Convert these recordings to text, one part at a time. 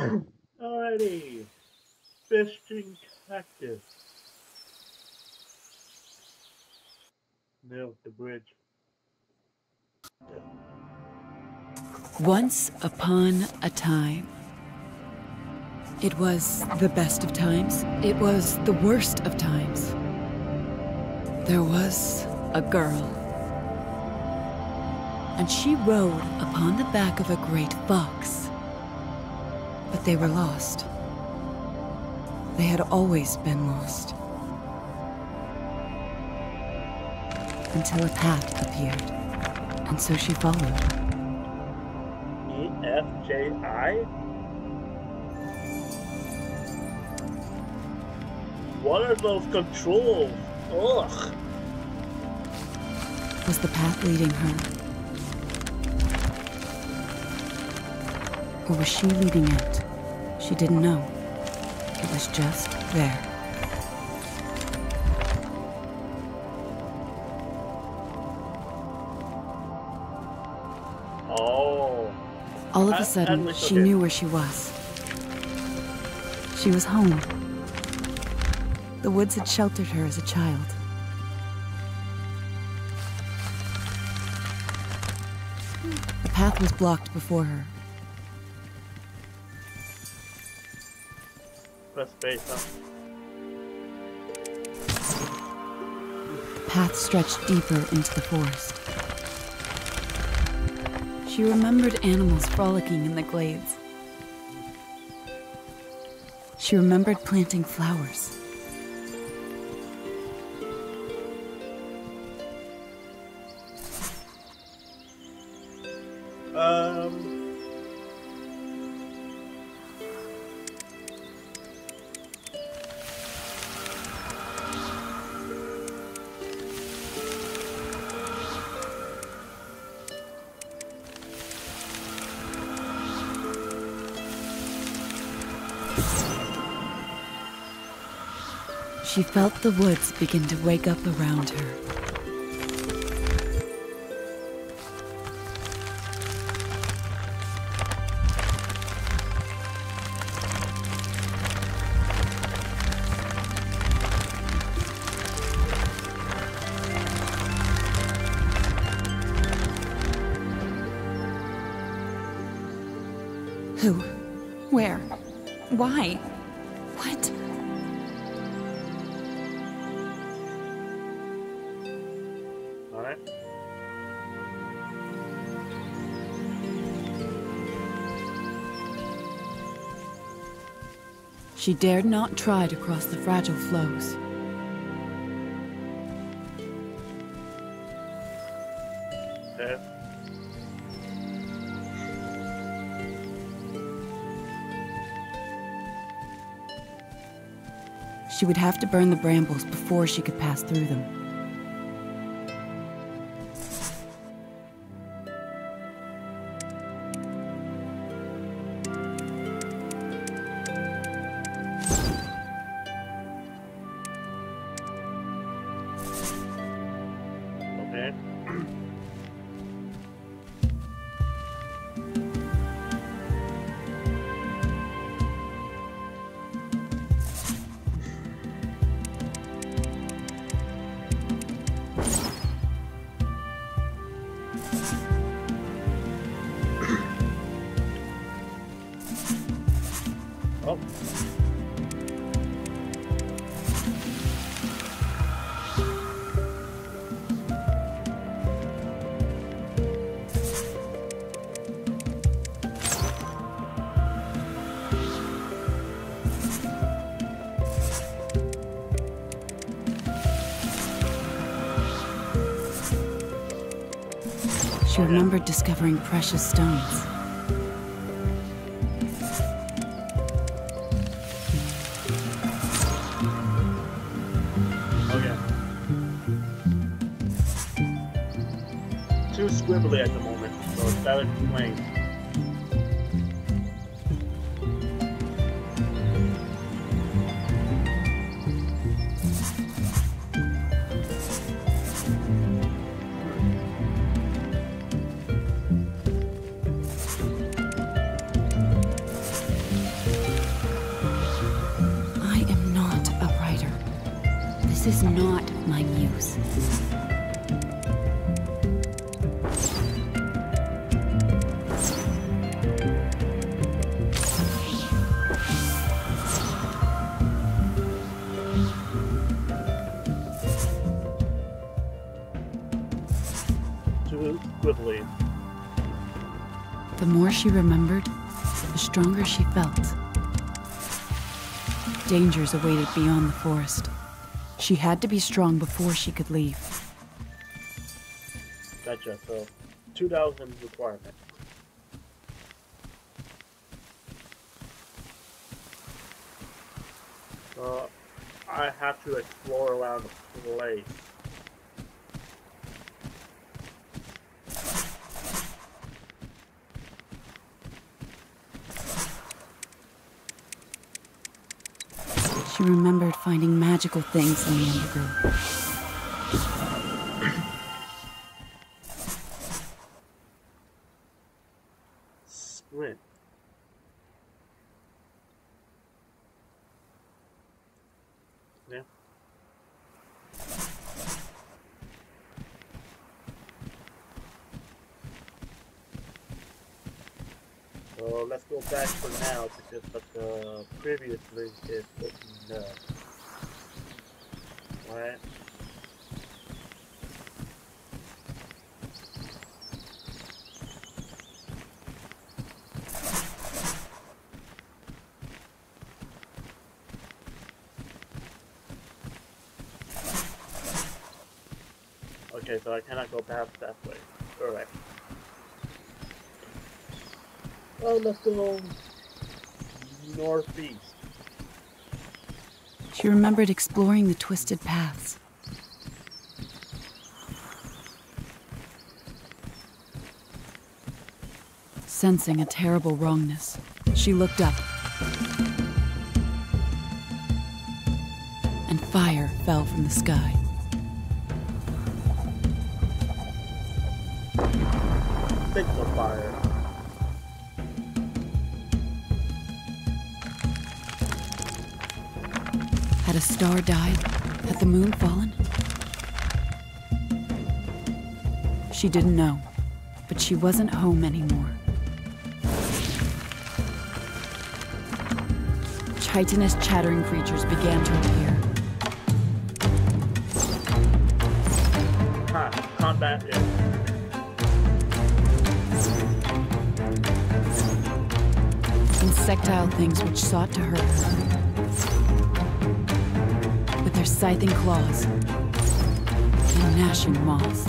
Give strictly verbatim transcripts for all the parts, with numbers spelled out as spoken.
Alrighty. Fishing cactus. Nailed the bridge. Once upon a time. It was the best of times. It was the worst of times. There was a girl. And she rode upon the back of a great fox. But they were lost. They had always been lost. Until a path appeared. And so she followed. E F J I? What are those controls? Ugh. Was the path leading her? Or was she leading it? She didn't know. It was just there. Oh. All of a sudden, she knew where she was. She was home. The woods had sheltered her as a child. The path was blocked before her. Press space, huh? The path stretched deeper into the forest. She remembered animals frolicking in the glades. She remembered planting flowers. Um... She felt the woods begin to wake up around her. Who? Where? Why? What? Alright. She dared not try to cross the fragile flows. Okay. She would have to burn the brambles before she could pass through them. Okay. Oh. She remembered discovering precious stones. Okay. Too squibbly at the moment, so it's better to explain. This is not my muse. Too quickly. The more she remembered, the stronger she felt. Dangers awaited beyond the forest. She had to be strong before she could leave. Gotcha, so two thousand requirement. Uh, I have to explore around the place. She remembered finding magical things in the undergrowth. Sprint. Yeah. So let's go back for now because but uh, previously is open up. Alright. Okay, so I cannot go past that way. Alright. Oh, let's go northeast. She remembered exploring the twisted paths. Sensing a terrible wrongness, she looked up. And fire fell from the sky. Signal fire. Had a star died? Had the moon fallen? She didn't know, but she wasn't home anymore. Chitinous, chattering creatures began to appear. Ha, combat is. Insectile things which sought to hurt her. With their scything claws and gnashing maws.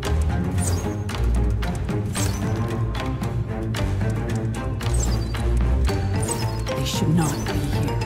They should not be here.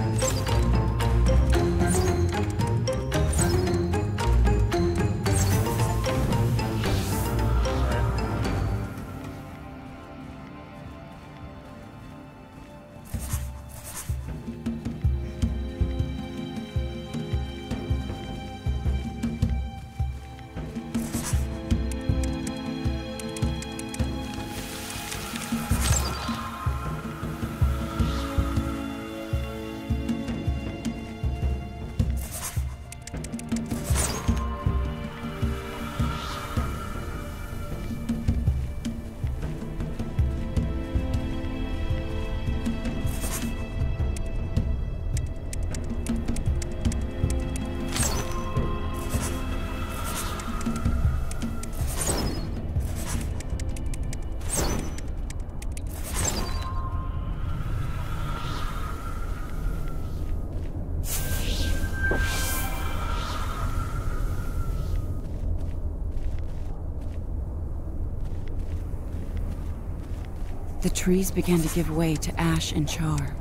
The trees began to give way to ash and char.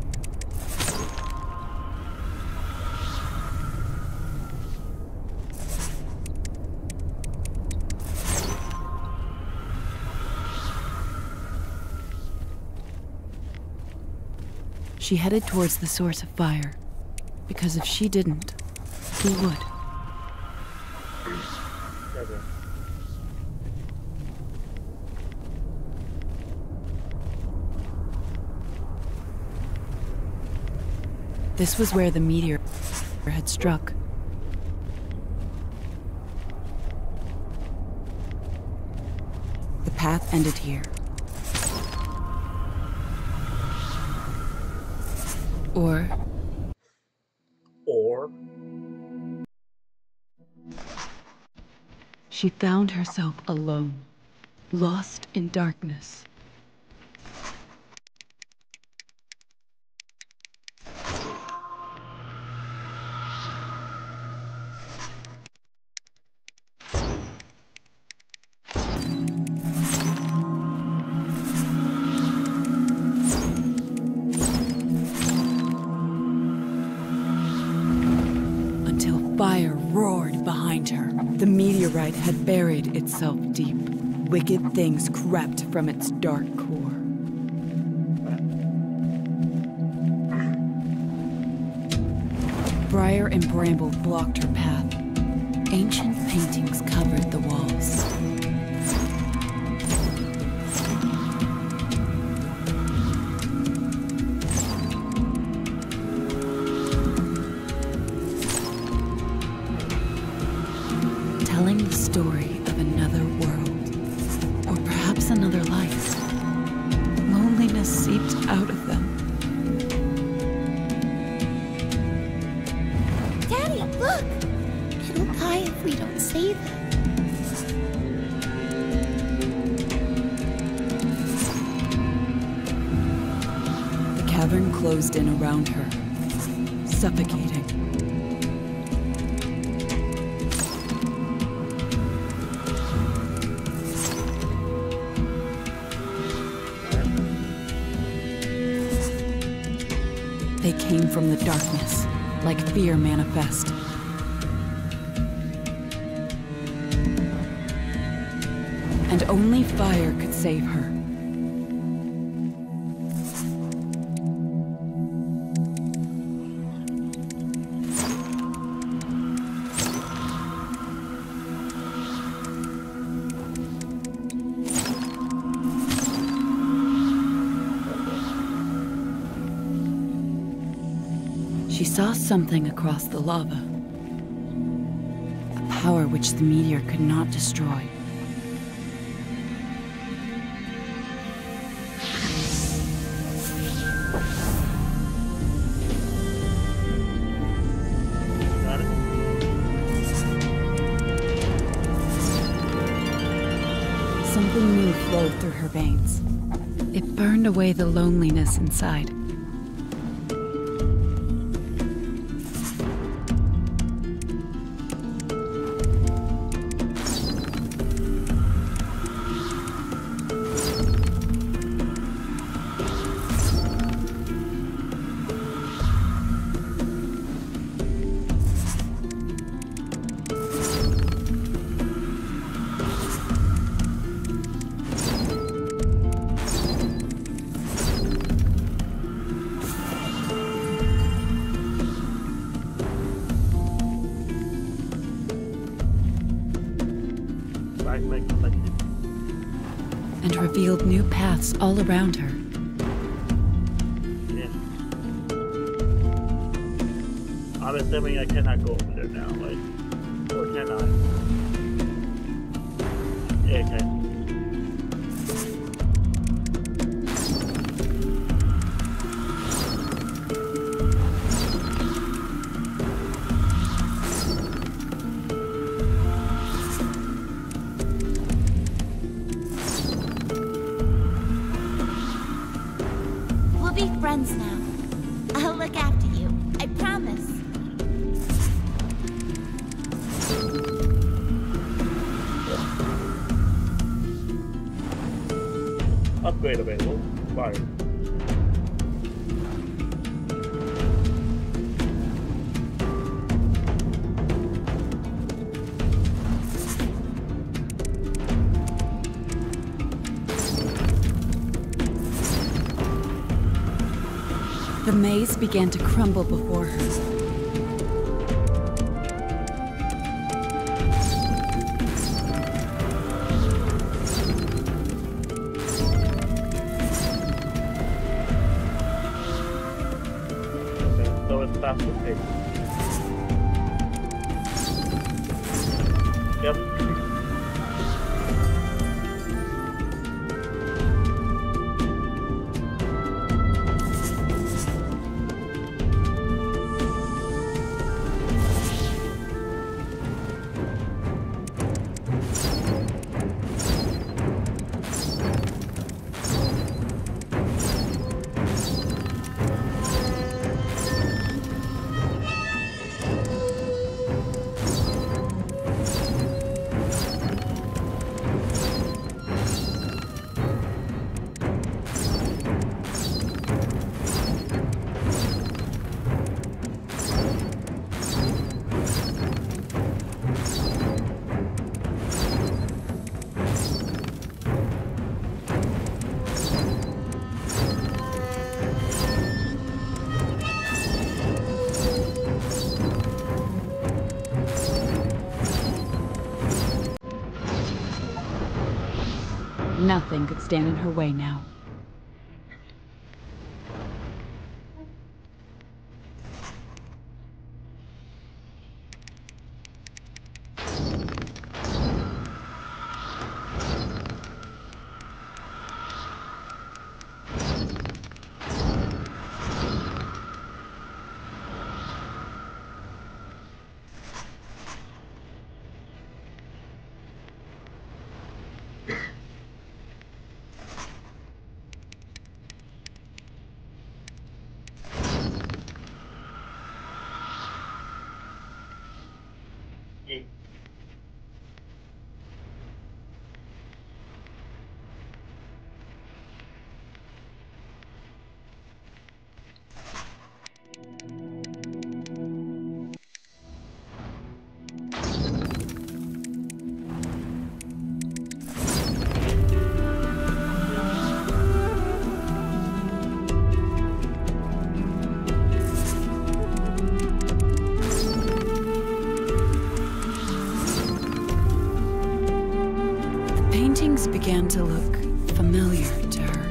She headed towards the source of fire, because if she didn't, who would? This was where the meteor had struck. path ended here. Or... Or... she found herself alone, lost in darkness. Fire roared behind her. The meteorite had buried itself deep. Wicked things crept from its dark core. Briar and bramble blocked her path. Ancient paintings covered the walls. Telling the story of another world, or perhaps another life. Loneliness seeped out of them. Daddy, look! It'll die if we don't save it. The cavern closed in around her, suffocating. They came from the darkness, like fear manifest. And only fire could save her. She saw something across the lava. A power which the meteor could not destroy. Something new flowed through her veins. It burned away the loneliness inside. And revealed new paths all around her. Yeah. I'm assuming I cannot go over there now, right? Or can I? Yeah, okay. We'll be friends now. I'll look after you. I promise. Upgrade available. Fire. The maze began to crumble before her. Okay, so it's faster pace. Yep. Nothing could stand in her way now. Paintings began to look familiar to her.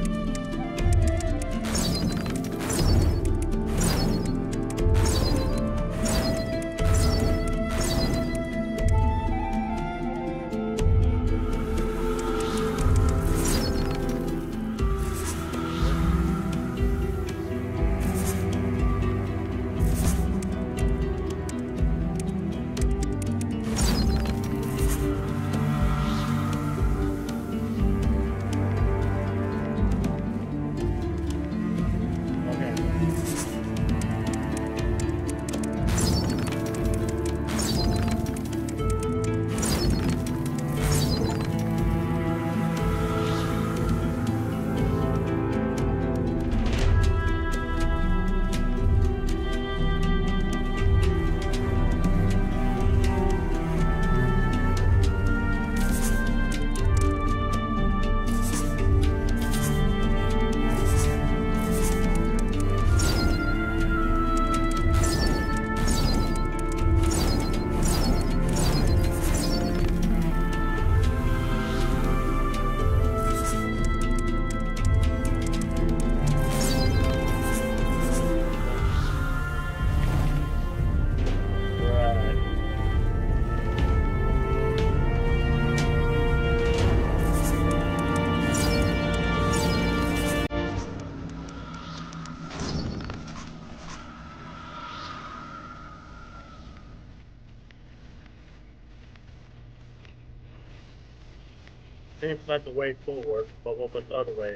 Seems like the way forward, but what was the other way?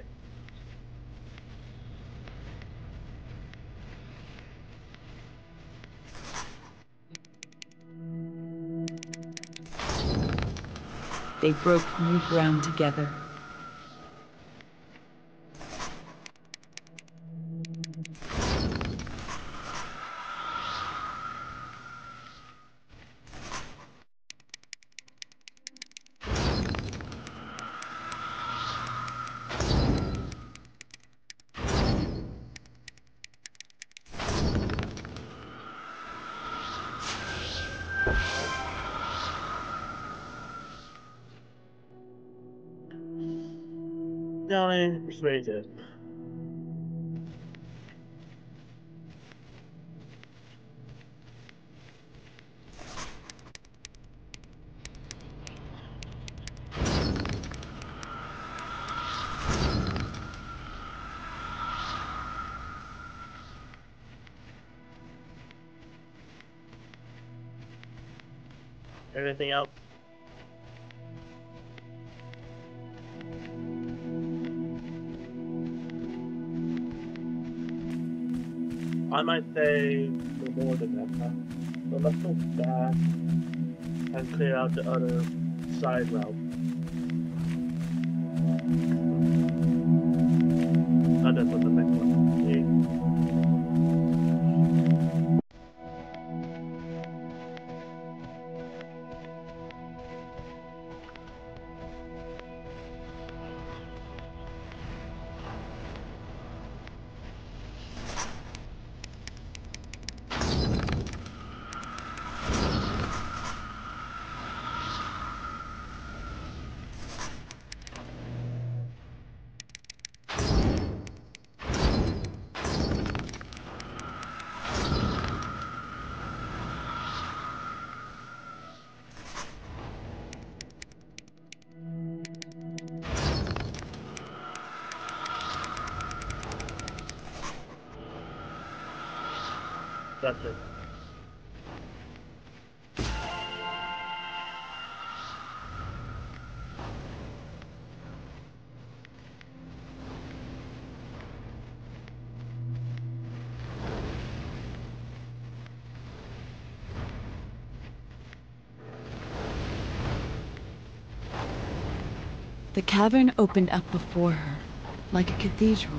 They broke new ground together. Johnny persuaded. Anything else? I might say no more than that, huh? So let's go back and clear out the other side route. Not that for the next one. Yeah. That's it. The cavern opened up before her, like a cathedral.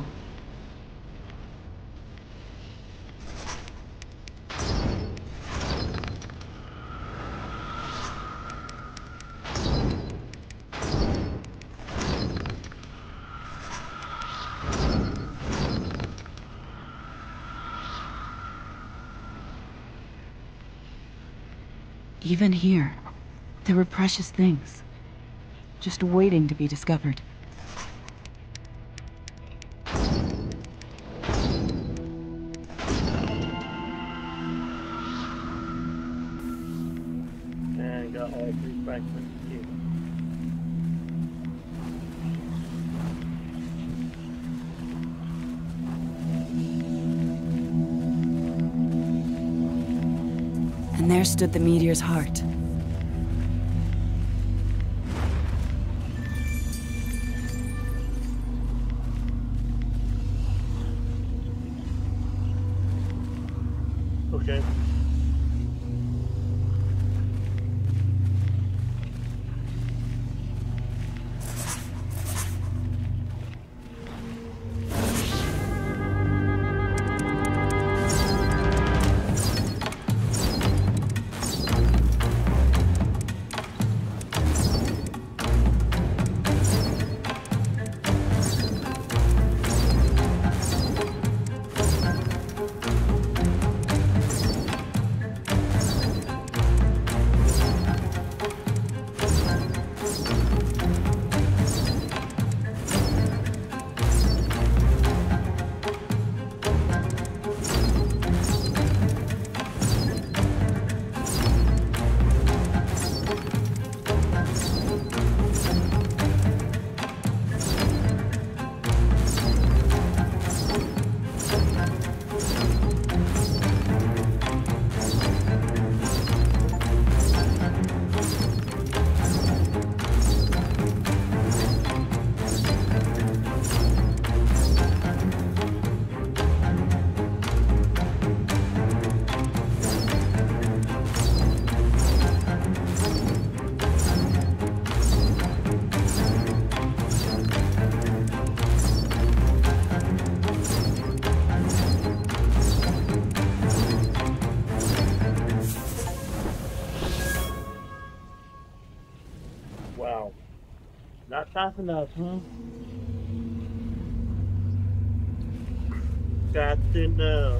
Even here, there were precious things, just waiting to be discovered. And got all three fragments here. And there stood the meteor's heart. Okay. Wow. Not fast enough, huh? Got to know.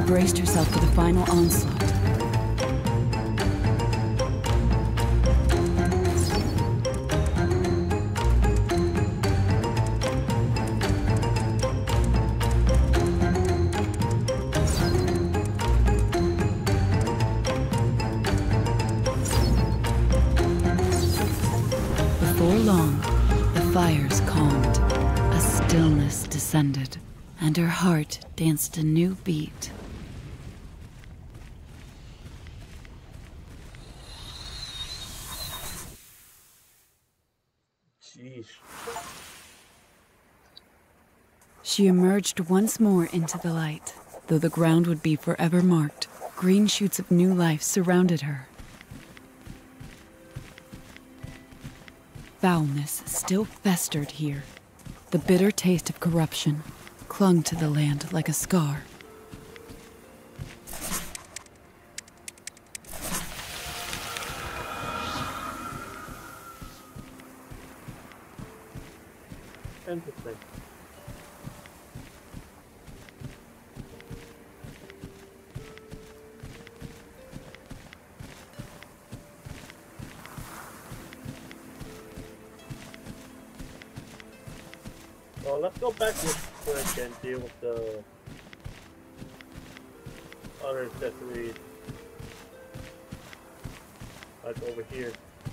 braced herself for the final onslaught. Before long, the fires calmed, a stillness descended, and her heart danced a new beat. Jeez. She emerged once more into the light. Though the ground would be forever marked, green shoots of new life surrounded her. Foulness still festered here. The bitter taste of corruption clung to the land like a scar. Interesting. Well, let's go back real quick and deal with the other accessories. Like over here.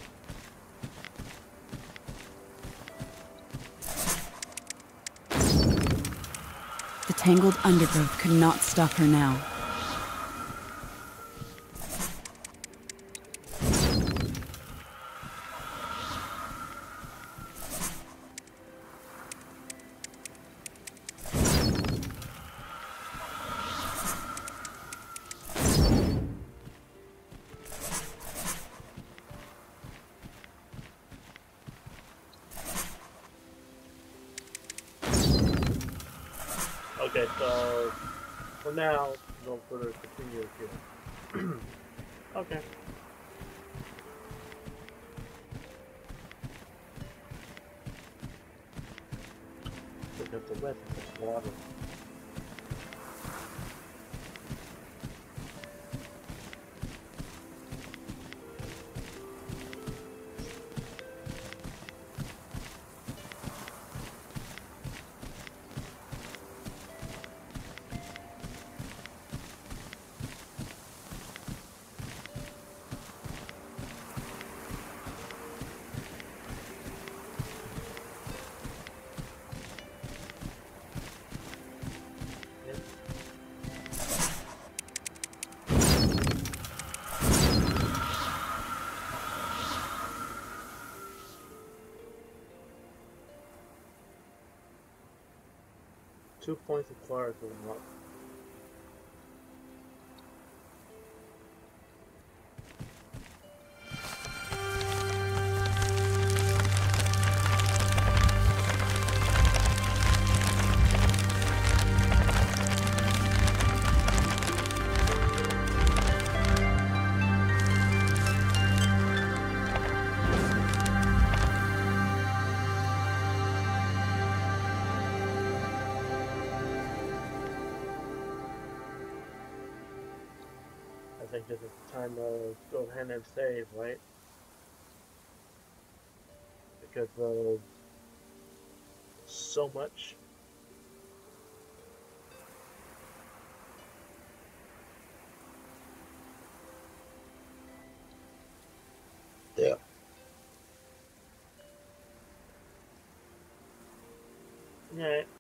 The tangled undergrowth could not stop her now. Okay, so for now, no further continue here. Okay. Look at the rest of the water. Two points acquired to unlock. I think this is the time to go ahead and save, right? Because of so much. Yeah. Yeah.